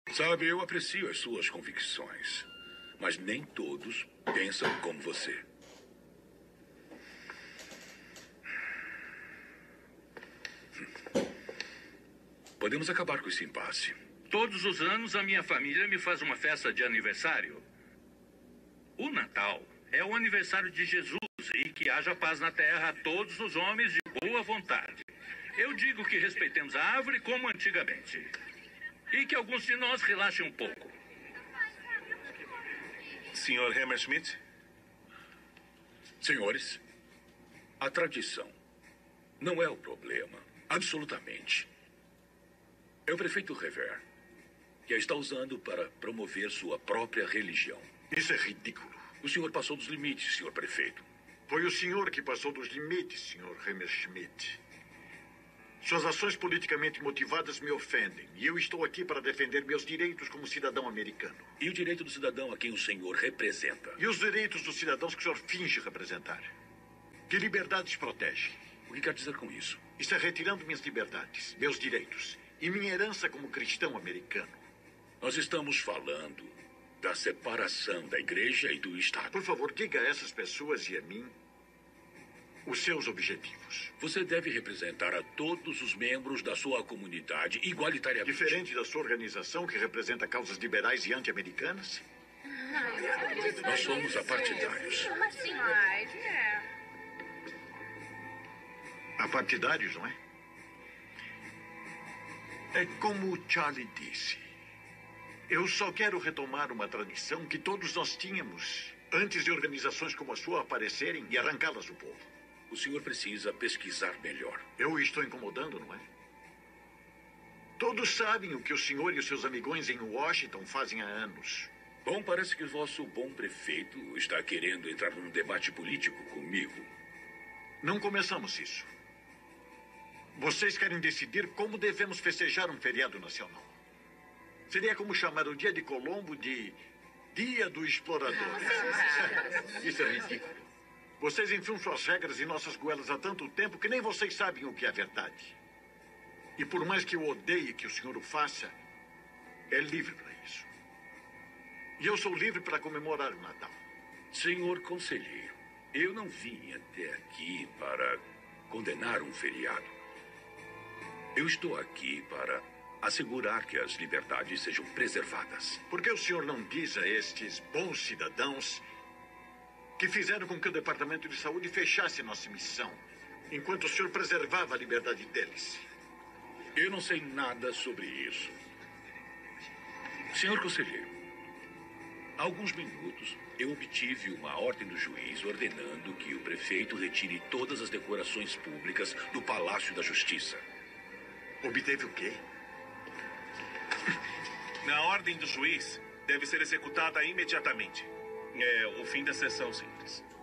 Sabe, eu aprecio as suas convicções, mas nem todos pensam como você. Podemos acabar com esse impasse. Todos os anos a minha família me faz uma festa de aniversário. O Natal é o aniversário de Jesus e que haja paz na terra a todos os homens de boa vontade. Eu digo que respeitemos a árvore como antigamente. E que alguns de nós relaxem um pouco. Senhor Hammerschmidt? Senhores, a tradição não é o problema, absolutamente. É o prefeito Rever, que a está usando para promover sua própria religião. Isso é ridículo. O senhor passou dos limites, senhor prefeito. Foi o senhor que passou dos limites, senhor Hammerschmidt. Suas ações politicamente motivadas me ofendem. E eu estou aqui para defender meus direitos como cidadão americano. E o direito do cidadão a quem o senhor representa? E os direitos dos cidadãos que o senhor finge representar? Que liberdades protege? O que quer dizer com isso? Está retirando minhas liberdades, meus direitos e minha herança como cristão americano. Nós estamos falando da separação da igreja e do Estado. Por favor, diga a essas pessoas e a mim os seus objetivos. Você deve representar a todos os membros da sua comunidade igualitariamente. Diferente da sua organização, que representa causas liberais e anti-americanas? Nós somos apartidários. Apartidários, não é? É como o Charlie disse. Eu só quero retomar uma tradição que todos nós tínhamos antes de organizações como a sua aparecerem e arrancá-las do povo. O senhor precisa pesquisar melhor. Eu o estou incomodando, não é? Todos sabem o que o senhor e os seus amigões em Washington fazem há anos. Bom, parece que o vosso bom prefeito está querendo entrar num debate político comigo. Não começamos isso. Vocês querem decidir como devemos festejar um feriado nacional. Seria como chamar o dia de Colombo de Dia do Explorador. Isso é ridículo. Vocês enfiam suas regras em nossas goelas há tanto tempo que nem vocês sabem o que é verdade. E por mais que eu odeie que o senhor o faça, é livre para isso. E eu sou livre para comemorar o Natal. Senhor conselheiro, eu não vim até aqui para condenar um feriado. Eu estou aqui para assegurar que as liberdades sejam preservadas. Por que o senhor não diz a estes bons cidadãos que fizeram com que o Departamento de Saúde fechasse nossa missão, enquanto o senhor preservava a liberdade deles? Eu não sei nada sobre isso. Senhor conselheiro, há alguns minutos eu obtive uma ordem do juiz ordenando que o prefeito retire todas as decorações públicas do Palácio da Justiça. Obteve o quê? Na ordem do juiz, deve ser executada imediatamente. É o fim da sessão simples.